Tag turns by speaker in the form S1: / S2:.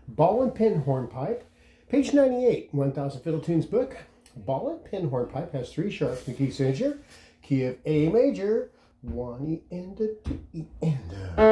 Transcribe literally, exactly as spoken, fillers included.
S1: Ball and Pin Hornpipe, page ninety-eight, one thousand Fiddle Tunes book. Ball and Pin Hornpipe has three sharps in the key signature, key of A major, one E and a two E and a.